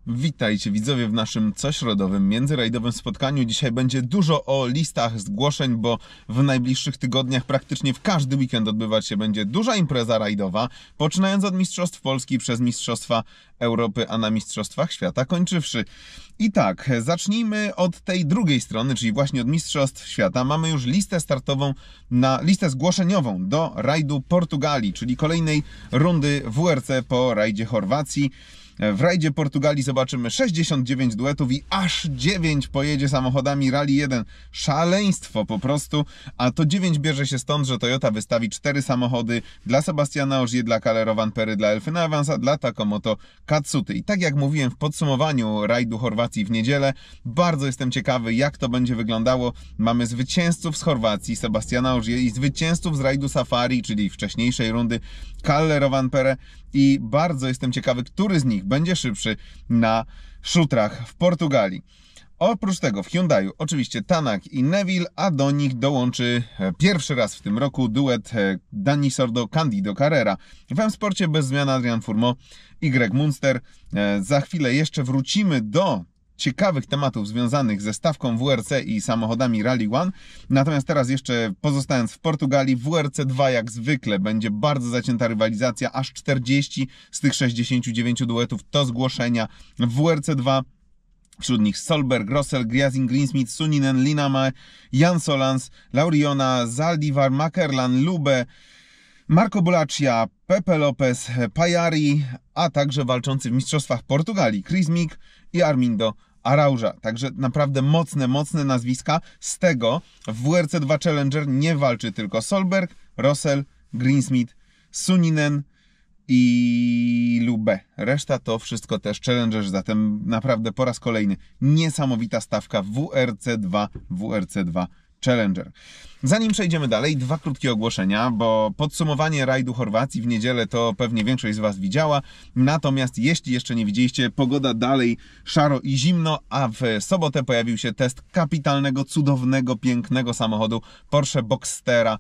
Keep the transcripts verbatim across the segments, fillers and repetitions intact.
Witajcie widzowie w naszym cośrodowym, międzyrajdowym spotkaniu. Dzisiaj będzie dużo o listach zgłoszeń, bo w najbliższych tygodniach praktycznie w każdy weekend odbywać się będzie duża impreza rajdowa, poczynając od Mistrzostw Polski przez Mistrzostwa Europy, a na Mistrzostwach Świata kończywszy. I tak, zacznijmy od tej drugiej strony, czyli właśnie od Mistrzostw Świata. Mamy już listę startową, na listę zgłoszeniową do rajdu Portugalii, czyli kolejnej rundy W R C po rajdzie Chorwacji. W rajdzie Portugalii zobaczymy sześćdziesiąt dziewięć duetów i aż dziewięć pojedzie samochodami Rally jeden. Szaleństwo po prostu, a to dziewięć bierze się stąd, że Toyota wystawi cztery samochody dla Sebastiana Ogier, dla Kalle Rovanpery, dla Elfyna Evansa, dla Takamoto Katsuty. I tak jak mówiłem w podsumowaniu rajdu Chorwacji w niedzielę, bardzo jestem ciekawy, jak to będzie wyglądało. Mamy zwycięzców z Chorwacji, Sebastiana Ogier, i zwycięzców z rajdu Safari, czyli wcześniejszej rundy, Kalle Rovanperę, i bardzo jestem ciekawy, który z nich będzie szybszy na szutrach w Portugalii. Oprócz tego w Hyundaiu oczywiście Tanak i Neville, a do nich dołączy pierwszy raz w tym roku duet Dani Sordo, Candido Carrera. W M-Sporcie bez zmian Adrian Fourmaux i Greg Munster. Za chwilę jeszcze wrócimy do ciekawych tematów związanych ze stawką W R C i samochodami Rally jeden. Natomiast teraz jeszcze pozostając w Portugalii, W R C dwa jak zwykle będzie bardzo zacięta rywalizacja, aż czterdzieści z tych sześćdziesięciu dziewięciu duetów to zgłoszenia w W R C dwa. Wśród nich Solberg, Rossell, Gryazin, Greensmith, Suninen, Liname, Jan Solans, Lauriona, Zaldivar, Makerlan, Lube, Marco Bulaccia, Pepe Lopez, Pajari, a także walczący w Mistrzostwach Portugalii Chris Meek i Armindo Arauja. Także naprawdę mocne, mocne nazwiska. Z tego w W R C dwa Challenger nie walczy tylko Solberg, Rossell, Greensmith, Suninen i Lube. Reszta to wszystko też Challenger, zatem naprawdę po raz kolejny niesamowita stawka W R C dwa, W R C dwa Challenger. Zanim przejdziemy dalej, dwa krótkie ogłoszenia, bo podsumowanie rajdu Chorwacji w niedzielę to pewnie większość z Was widziała. Natomiast jeśli jeszcze nie widzieliście, pogoda dalej szaro i zimno, a w sobotę pojawił się test kapitalnego, cudownego, pięknego samochodu Porsche Boxstera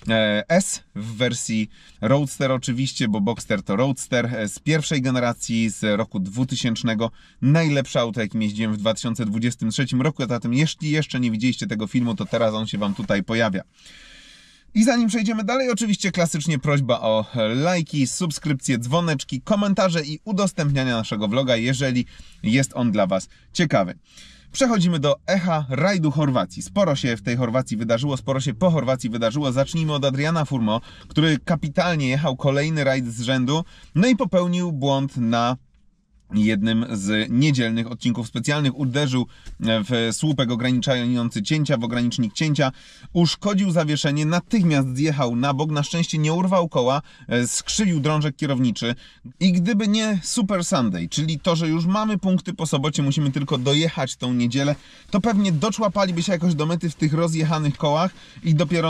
S w wersji Roadster oczywiście, bo Boxster to Roadster z pierwszej generacji z roku dwutysięcznego. Najlepsze auto, jakim jeździłem w dwa tysiące dwudziestym trzecim roku, a zatem jeśli jeszcze nie widzieliście tego filmu, to teraz on się Wam tutaj pojawia. I zanim przejdziemy dalej, oczywiście klasycznie prośba o lajki, subskrypcje, dzwoneczki, komentarze i udostępniania naszego vloga, jeżeli jest on dla Was ciekawy. Przechodzimy do echa rajdu Chorwacji. Sporo się w tej Chorwacji wydarzyło, sporo się po Chorwacji wydarzyło. Zacznijmy od Adriana Fourmaux, który kapitalnie jechał kolejny rajd z rzędu, no i popełnił błąd na jednym z niedzielnych odcinków specjalnych. Uderzył w słupek ograniczający cięcia, w ogranicznik cięcia, uszkodził zawieszenie, natychmiast zjechał na bok, na szczęście nie urwał koła, skrzywił drążek kierowniczy i gdyby nie Super Sunday, czyli to, że już mamy punkty po sobocie, musimy tylko dojechać tą niedzielę, to pewnie doczłapaliby się jakoś do mety w tych rozjechanych kołach i dopiero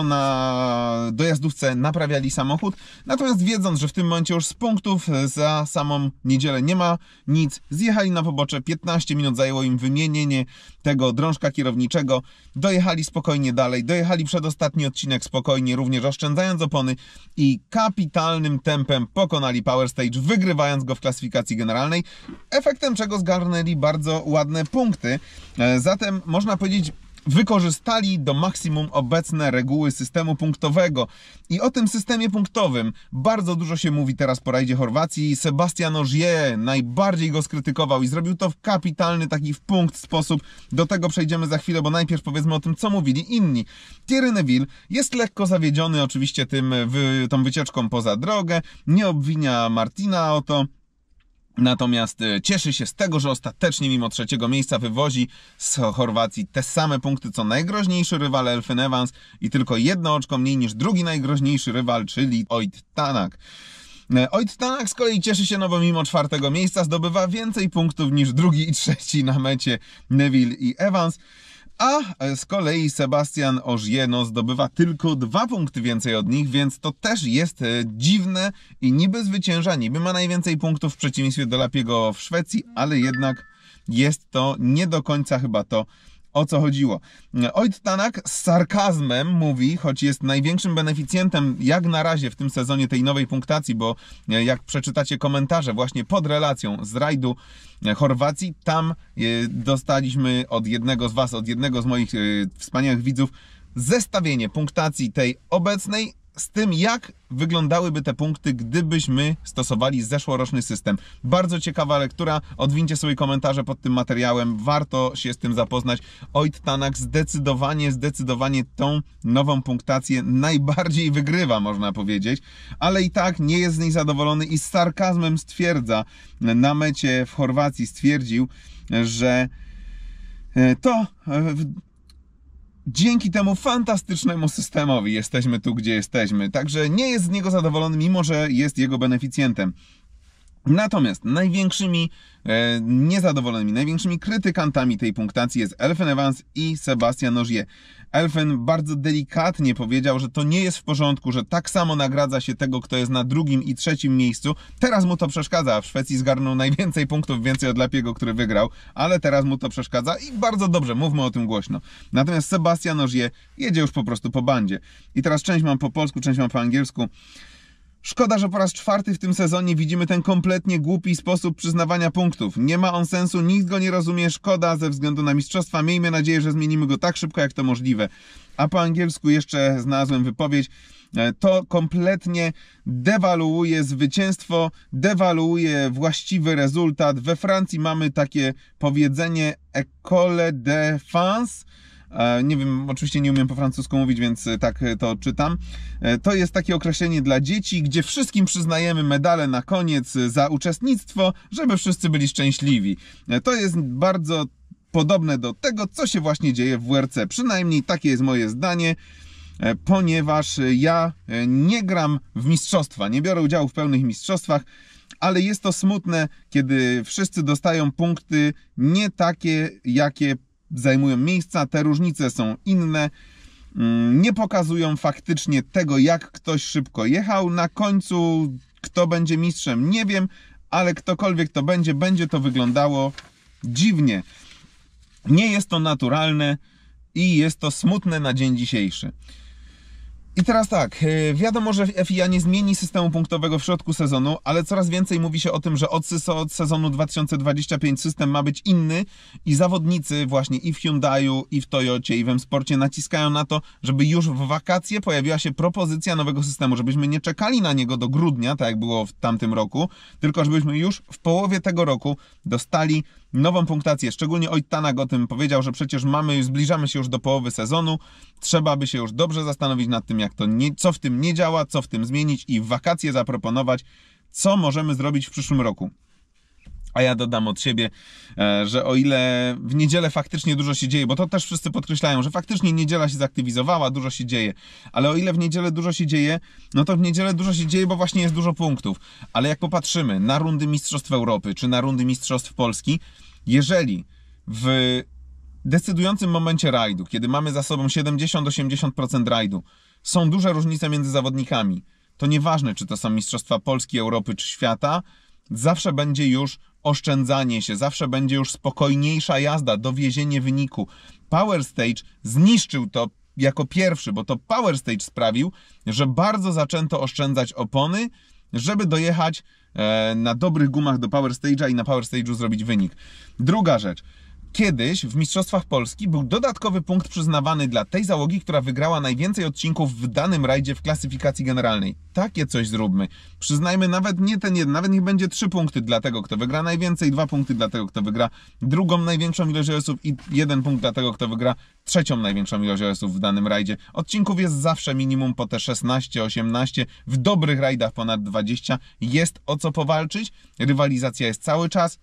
na dojazdówce naprawiali samochód. Natomiast wiedząc, że w tym momencie już z punktów za samą niedzielę nie ma nic, zjechali na pobocze, piętnaście minut zajęło im wymienienie tego drążka kierowniczego, dojechali spokojnie dalej, dojechali przedostatni odcinek spokojnie, również oszczędzając opony i kapitalnym tempem pokonali Power Stage, wygrywając go w klasyfikacji generalnej, efektem czego zgarnęli bardzo ładne punkty. Zatem można powiedzieć, wykorzystali do maksimum obecne reguły systemu punktowego. I o tym systemie punktowym bardzo dużo się mówi teraz po rajdzie Chorwacji. Sebastian Ogier najbardziej go skrytykował i zrobił to w kapitalny taki w punkt sposób. Do tego przejdziemy za chwilę, bo najpierw powiedzmy o tym, co mówili inni. Thierry Neuville jest lekko zawiedziony oczywiście tym, wy, tą wycieczką poza drogę, nie obwinia Martina o to. Natomiast cieszy się z tego, że ostatecznie mimo trzeciego miejsca wywozi z Chorwacji te same punkty co najgroźniejszy rywal Elfyn Evans i tylko jedno oczko mniej niż drugi najgroźniejszy rywal, czyli Ott Tanak. Ott Tanak z kolei cieszy się, no bo mimo czwartego miejsca zdobywa więcej punktów niż drugi i trzeci na mecie Neville i Evans. A z kolei Sebastian Ogier no, zdobywa tylko dwa punkty więcej od nich, więc to też jest dziwne i niby zwycięża, niby ma najwięcej punktów w przeciwieństwie do Lapiego w Szwecji, ale jednak jest to nie do końca chyba to, o co chodziło. Oit Tanak z sarkazmem mówi, choć jest największym beneficjentem jak na razie w tym sezonie tej nowej punktacji, bo jak przeczytacie komentarze właśnie pod relacją z rajdu Chorwacji, tam dostaliśmy od jednego z was, od jednego z moich wspaniałych widzów zestawienie punktacji tej obecnej z tym, jak wyglądałyby te punkty, gdybyśmy stosowali zeszłoroczny system. Bardzo ciekawa lektura, odwincie sobie komentarze pod tym materiałem, warto się z tym zapoznać. Oit Tanak zdecydowanie, zdecydowanie tą nową punktację najbardziej wygrywa, można powiedzieć, ale i tak nie jest z niej zadowolony i z sarkazmem stwierdza, na mecie w Chorwacji stwierdził, że to dzięki temu fantastycznemu systemowi jesteśmy tu, gdzie jesteśmy. Także nie jest z niego zadowolony, mimo że jest jego beneficjentem. Natomiast największymi e, niezadowolonymi, największymi krytykantami tej punktacji jest Elfyn Evans i Sebastian Ogier. Elfyn bardzo delikatnie powiedział, że to nie jest w porządku, że tak samo nagradza się tego, kto jest na drugim i trzecim miejscu. Teraz mu to przeszkadza, a w Szwecji zgarnął najwięcej punktów, więcej od Lapiego, który wygrał, ale teraz mu to przeszkadza i bardzo dobrze, mówmy o tym głośno. Natomiast Sebastian Ogier jedzie już po prostu po bandzie. I teraz część mam po polsku, część mam po angielsku. Szkoda, że po raz czwarty w tym sezonie widzimy ten kompletnie głupi sposób przyznawania punktów. Nie ma on sensu, nikt go nie rozumie, szkoda ze względu na mistrzostwa. Miejmy nadzieję, że zmienimy go tak szybko, jak to możliwe. A po angielsku jeszcze znalazłem wypowiedź. To kompletnie dewaluuje zwycięstwo, dewaluuje właściwy rezultat. We Francji mamy takie powiedzenie École de France. Nie wiem, oczywiście nie umiem po francusku mówić, więc tak to czytam. To jest takie określenie dla dzieci, gdzie wszystkim przyznajemy medale na koniec za uczestnictwo, żeby wszyscy byli szczęśliwi. To jest bardzo podobne do tego, co się właśnie dzieje w W R C. Przynajmniej takie jest moje zdanie, ponieważ ja nie gram w mistrzostwa, nie biorę udziału w pełnych mistrzostwach, ale jest to smutne, kiedy wszyscy dostają punkty nie takie, jakie zajmują miejsca, te różnice są inne, nie pokazują faktycznie tego, jak ktoś szybko jechał. Na końcu kto będzie mistrzem, nie wiem, ale ktokolwiek to będzie, będzie to wyglądało dziwnie. Nie jest to naturalne i jest to smutne na dzień dzisiejszy. I teraz tak, wiadomo, że F I A nie zmieni systemu punktowego w środku sezonu, ale coraz więcej mówi się o tym, że od, od sezonu dwa tysiące dwudziestego piątego system ma być inny i zawodnicy właśnie i w Hyundaiu, i w Toyocie, i w M-Sporcie naciskają na to, żeby już w wakacje pojawiła się propozycja nowego systemu, żebyśmy nie czekali na niego do grudnia, tak jak było w tamtym roku, tylko żebyśmy już w połowie tego roku dostali nową punktację. Szczególnie Oit Tanak o tym powiedział, że przecież mamy, zbliżamy się już do połowy sezonu, trzeba by się już dobrze zastanowić nad tym, jak to nie, co w tym nie działa, co w tym zmienić i w wakacje zaproponować, co możemy zrobić w przyszłym roku. A ja dodam od siebie, że o ile w niedzielę faktycznie dużo się dzieje, bo to też wszyscy podkreślają, że faktycznie niedziela się zaktywizowała, dużo się dzieje, ale o ile w niedzielę dużo się dzieje, no to w niedzielę dużo się dzieje, bo właśnie jest dużo punktów. Ale jak popatrzymy na rundy Mistrzostw Europy, czy na rundy Mistrzostw Polski, jeżeli w decydującym momencie rajdu, kiedy mamy za sobą siedemdziesiąt do osiemdziesięciu procent rajdu, są duże różnice między zawodnikami, to nieważne, czy to są Mistrzostwa Polski, Europy, czy świata, zawsze będzie już oszczędzanie się, zawsze będzie już spokojniejsza jazda, dowiezienie wyniku. Power Stage zniszczył to jako pierwszy, bo to Power Stage sprawił, że bardzo zaczęto oszczędzać opony, żeby dojechać na dobrych gumach do Power Stage'a i na Power Stage'u zrobić wynik. Druga rzecz. Kiedyś w Mistrzostwach Polski był dodatkowy punkt przyznawany dla tej załogi, która wygrała najwięcej odcinków w danym rajdzie w klasyfikacji generalnej. Takie coś zróbmy. Przyznajmy nawet nie ten jeden, nawet niech będzie trzy punkty dla tego, kto wygra najwięcej, dwa punkty dla tego, kto wygra drugą największą ilość osób i jeden punkt dla tego, kto wygra trzecią największą ilość osób w danym rajdzie. Odcinków jest zawsze minimum po te szesnaście, osiemnaście, w dobrych rajdach ponad dwadzieścia. Jest o co powalczyć, rywalizacja jest cały czas.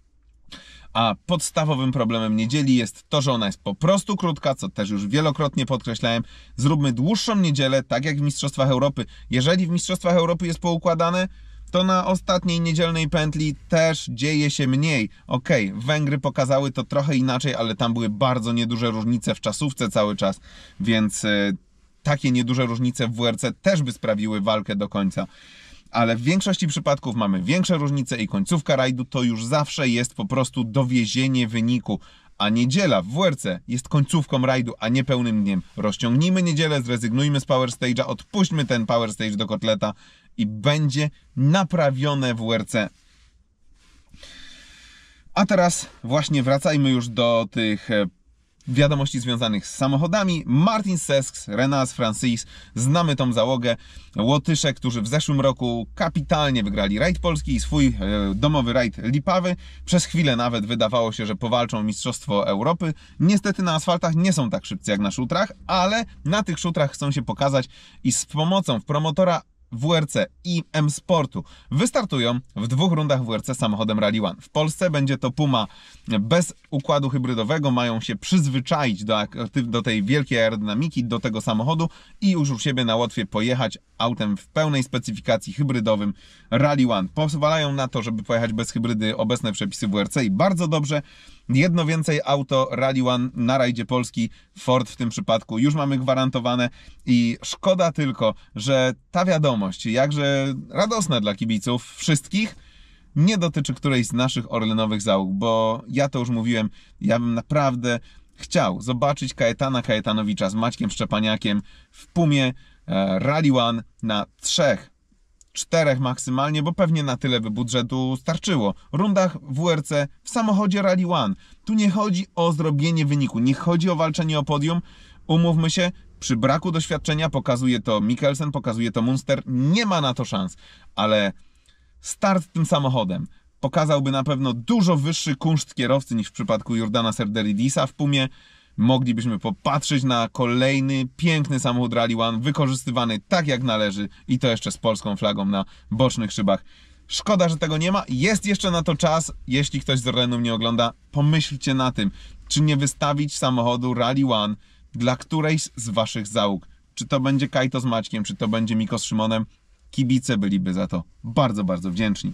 A podstawowym problemem niedzieli jest to, że ona jest po prostu krótka, co też już wielokrotnie podkreślałem. Zróbmy dłuższą niedzielę, tak jak w Mistrzostwach Europy. Jeżeli w Mistrzostwach Europy jest poukładane, to na ostatniej niedzielnej pętli też dzieje się mniej. Okej, okay, Węgry pokazały to trochę inaczej, ale tam były bardzo nieduże różnice w czasówce cały czas, więc y, takie nieduże różnice w W R C też by sprawiły walkę do końca. Ale w większości przypadków mamy większe różnice i końcówka rajdu to już zawsze jest po prostu dowiezienie wyniku. a niedziela w W R C jest końcówką rajdu, a nie pełnym dniem. Rozciągnijmy niedzielę, zrezygnujmy z Power Stage'a, odpuśćmy ten Power Stage do kotleta i będzie naprawione W R C. A teraz właśnie wracajmy już do tych wiadomości związanych z samochodami. Martin Sesks, Renars Francis, znamy tą załogę. Łotysze, którzy w zeszłym roku kapitalnie wygrali rajd polski i swój e, domowy rajd Lipawy. Przez chwilę nawet wydawało się, że powalczą Mistrzostwo Europy. Niestety na asfaltach nie są tak szybcy jak na szutrach, ale na tych szutrach chcą się pokazać i z pomocą w promotora W R C i M-Sportu wystartują w dwóch rundach W R C samochodem Rally One. W Polsce będzie to Puma bez układu hybrydowego, mają się przyzwyczaić do, do tej wielkiej aerodynamiki, do tego samochodu i już u siebie na Łotwie pojechać autem w pełnej specyfikacji hybrydowym Rally One. Pozwalają na to, żeby pojechać bez hybrydy obecne przepisy W R C i bardzo dobrze. Jedno więcej auto Rally One na rajdzie Polski, Ford w tym przypadku, już mamy gwarantowane i szkoda tylko, że ta wiadomość, jakże radosna dla kibiców wszystkich, nie dotyczy którejś z naszych orlenowych załóg, bo ja to już mówiłem, ja bym naprawdę chciał zobaczyć Kajetana Kajetanowicza z Maćkiem Szczepaniakiem w Pumie e, Rally One na trzech, czterech maksymalnie, bo pewnie na tyle by budżetu starczyło. Rundach W R C w samochodzie Rally One. Tu nie chodzi o zrobienie wyniku, nie chodzi o walczenie o podium. Umówmy się, przy braku doświadczenia pokazuje to Mikkelsen, pokazuje to Munster, nie ma na to szans, ale start tym samochodem pokazałby na pewno dużo wyższy kunszt kierowcy niż w przypadku Jordana Serderidisa w Pumie. Moglibyśmy popatrzeć na kolejny piękny samochód Rally One, wykorzystywany tak jak należy i to jeszcze z polską flagą na bocznych szybach. Szkoda, że tego nie ma. Jest jeszcze na to czas. Jeśli ktoś z Orlenu mnie ogląda, pomyślcie na tym, czy nie wystawić samochodu Rally One dla którejś z waszych załóg. Czy to będzie Kajto z Maćkiem, czy to będzie Miko z Szymonem. Kibice byliby za to bardzo, bardzo wdzięczni.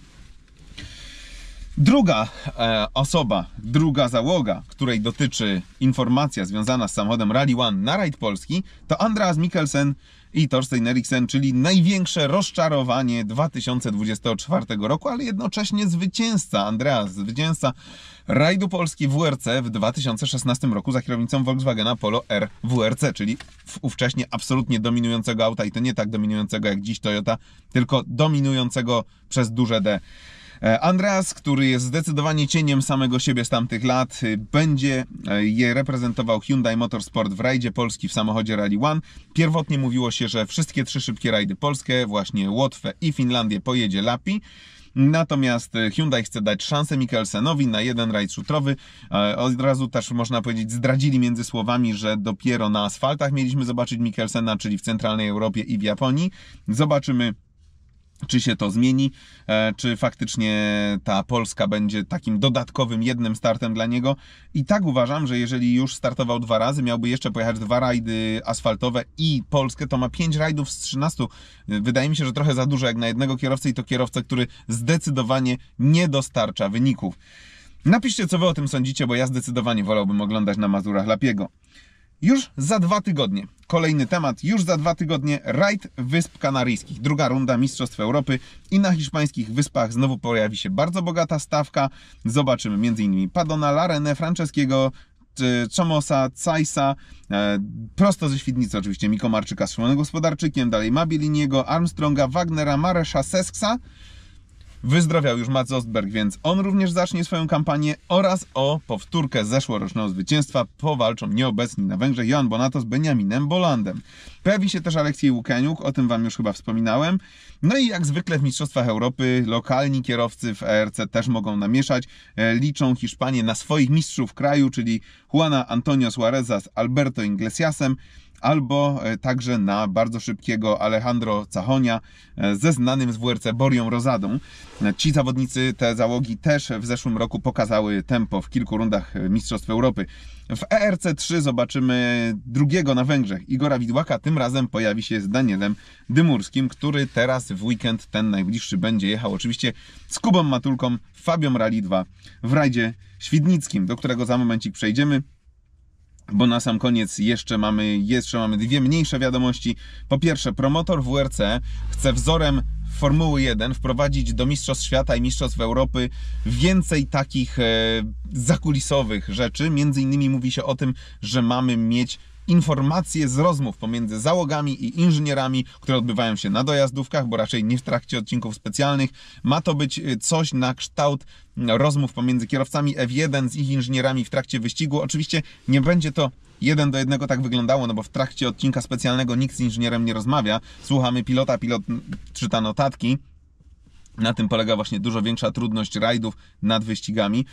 Druga e, osoba, druga załoga, której dotyczy informacja związana z samochodem Rally One na rajd Polski, to Andreas Mikkelsen i Torstein Eriksen, czyli największe rozczarowanie dwa tysiące dwudziestego czwartego roku, ale jednocześnie zwycięzca, Andreas, zwycięzca rajdu Polski W R C w dwa tysiące szesnastym roku za kierownicą Volkswagena Polo R W R C, czyli ówcześnie absolutnie dominującego auta i to nie tak dominującego jak dziś Toyota, tylko dominującego przez duże D. Andreas, który jest zdecydowanie cieniem samego siebie z tamtych lat, będzie je reprezentował Hyundai Motorsport w rajdzie Polski w samochodzie Rally One. Pierwotnie mówiło się, że wszystkie trzy szybkie rajdy polskie, właśnie Łotwę i Finlandię, pojedzie Lapi. Natomiast Hyundai chce dać szansę Mikkelsenowi na jeden rajd szutrowy. Od razu też można powiedzieć, zdradzili między słowami, że dopiero na asfaltach mieliśmy zobaczyć Mikkelsena, czyli w centralnej Europie i w Japonii. Zobaczymy, czy się to zmieni, czy faktycznie ta Polska będzie takim dodatkowym jednym startem dla niego. I tak uważam, że jeżeli już startował dwa razy, miałby jeszcze pojechać dwa rajdy asfaltowe i Polskę, to ma pięć rajdów z trzynastu. Wydaje mi się, że trochę za dużo jak na jednego kierowcę i to kierowcę, który zdecydowanie nie dostarcza wyników. Napiszcie, co wy o tym sądzicie, bo ja zdecydowanie wolałbym oglądać na Mazurach Lapiego. Już za dwa tygodnie, kolejny temat, już za dwa tygodnie rajd Wysp Kanaryjskich, druga runda Mistrzostw Europy i na hiszpańskich wyspach znowu pojawi się bardzo bogata stawka. Zobaczymy między innymi Padona, Larenę, Franceskiego, Czomosa, Cajsa, e, prosto ze Świdnicy oczywiście Miko Marczyka z Szymonem Gospodarczykiem, dalej Mabiliniego, Armstronga, Wagnera, Maresza, Sesksa. Wyzdrowiał już Mats Ostberg, więc on również zacznie swoją kampanię oraz o powtórkę zeszłorocznego zwycięstwa powalczą nieobecni na Węgrzech Johan Bonato z Benjaminem Bolandem. Pojawi się też Aleksiej Łukeniuk, o tym wam już chyba wspominałem. No i jak zwykle w Mistrzostwach Europy lokalni kierowcy w E R C też mogą namieszać. Liczą Hiszpanię na swoich mistrzów kraju, czyli Juana Antonio Suareza z Alberto Iglesiasem, albo także na bardzo szybkiego Alejandro Cachonia ze znanym z W R C Borią Rosadą. Ci zawodnicy, te załogi też w zeszłym roku pokazały tempo w kilku rundach Mistrzostw Europy. W E R C trzy zobaczymy drugiego na Węgrzech, Igora Widłaka, tym razem pojawi się z Danielem Dymurskim, który teraz w weekend, ten najbliższy, będzie jechał oczywiście z Kubą Matulką w Fabiom Rally dwa w rajdzie świdnickim, do którego za momencik przejdziemy. Bo na sam koniec jeszcze mamy, jeszcze mamy dwie mniejsze wiadomości. Po pierwsze, promotor W R C chce wzorem Formuły jeden, wprowadzić do Mistrzostw Świata i Mistrzostw Europy więcej takich e, zakulisowych rzeczy. Między innymi mówi się o tym, że mamy mieć informacje z rozmów pomiędzy załogami i inżynierami, które odbywają się na dojazdówkach, bo raczej nie w trakcie odcinków specjalnych. Ma to być coś na kształt rozmów pomiędzy kierowcami F jeden z ich inżynierami w trakcie wyścigu. Oczywiście nie będzie to jeden do jednego tak wyglądało, no bo w trakcie odcinka specjalnego nikt z inżynierem nie rozmawia. Słuchamy pilota, pilot czyta notatki. Na tym polega właśnie dużo większa trudność rajdów nad wyścigami.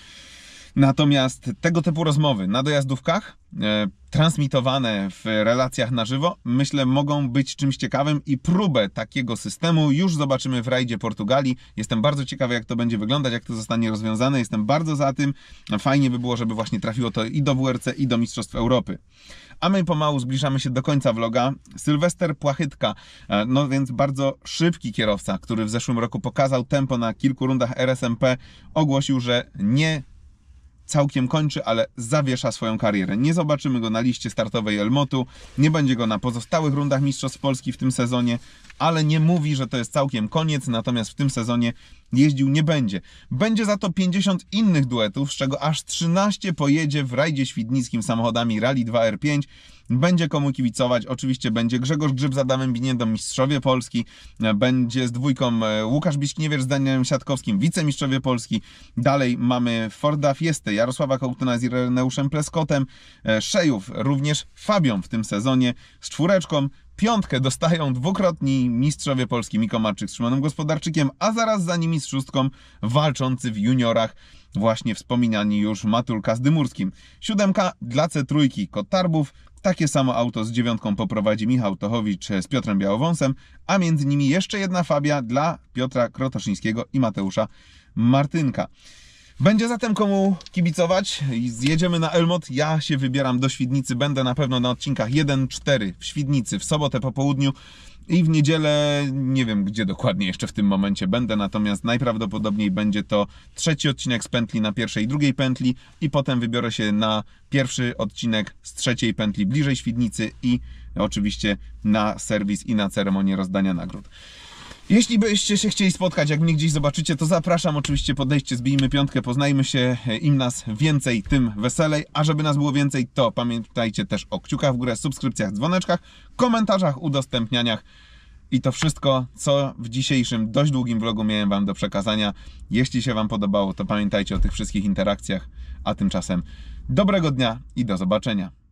Natomiast tego typu rozmowy na dojazdówkach, e, transmitowane w relacjach na żywo, myślę, mogą być czymś ciekawym i próbę takiego systemu już zobaczymy w rajdzie Portugalii. Jestem bardzo ciekawy, jak to będzie wyglądać, jak to zostanie rozwiązane. Jestem bardzo za tym. Fajnie by było, żeby właśnie trafiło to i do W R C, i do Mistrzostw Europy. A my pomału zbliżamy się do końca vloga. Sylwester Płachytka, no więc bardzo szybki kierowca, który w zeszłym roku pokazał tempo na kilku rundach R S M P, ogłosił, że nie całkiem kończy, ale zawiesza swoją karierę. Nie zobaczymy go na liście startowej Elmotu, nie będzie go na pozostałych rundach Mistrzostw Polski w tym sezonie, ale nie mówi, że to jest całkiem koniec, natomiast w tym sezonie jeździł nie będzie. Będzie za to pięćdziesiąt innych duetów, z czego aż trzynaście pojedzie w rajdzie świdnickim samochodami Rally dwa R pięć. Będzie komu kibicować, oczywiście będzie Grzegorz Grzyb z Adamem Biniendą, mistrzowie Polski, będzie z dwójką Łukasz Biśniewicz z Danielem Siatkowskim, wicemistrzowie Polski. Dalej mamy Forda Fiestę, Jarosława Kołtyna z Ireneuszem Pleskotem, Szejów, również Fabią w tym sezonie z czwóreczką. Piątkę dostają dwukrotni mistrzowie Polski Miko Marczyk z Szymonem Gospodarczykiem, a zaraz za nimi z szóstką walczący w juniorach właśnie wspominani już Matulka z Dymurskim. Siódemka dla C trzy Kotarbów. Takie samo auto z dziewiątką poprowadzi Michał Tochowicz z Piotrem Białowąsem, a między nimi jeszcze jedna Fabia dla Piotra Krotoszyńskiego i Mateusza Martynka. Będzie zatem komu kibicować. Zjedziemy na Elmot. Ja się wybieram do Świdnicy. Będę na pewno na odcinkach jeden cztery w Świdnicy w sobotę po południu i w niedzielę nie wiem gdzie dokładnie jeszcze w tym momencie będę, natomiast najprawdopodobniej będzie to trzeci odcinek z pętli na pierwszej i drugiej pętli i potem wybiorę się na pierwszy odcinek z trzeciej pętli bliżej Świdnicy i oczywiście na serwis i na ceremonię rozdania nagród. Jeśli byście się chcieli spotkać, jak mnie gdzieś zobaczycie, to zapraszam, oczywiście podejście, zbijmy piątkę, poznajmy się, im nas więcej, tym weselej, a żeby nas było więcej, to pamiętajcie też o kciukach w górę, subskrypcjach, dzwoneczkach, komentarzach, udostępnianiach i to wszystko, co w dzisiejszym dość długim vlogu miałem Wam do przekazania. Jeśli się Wam podobało, to pamiętajcie o tych wszystkich interakcjach, a tymczasem dobrego dnia i do zobaczenia.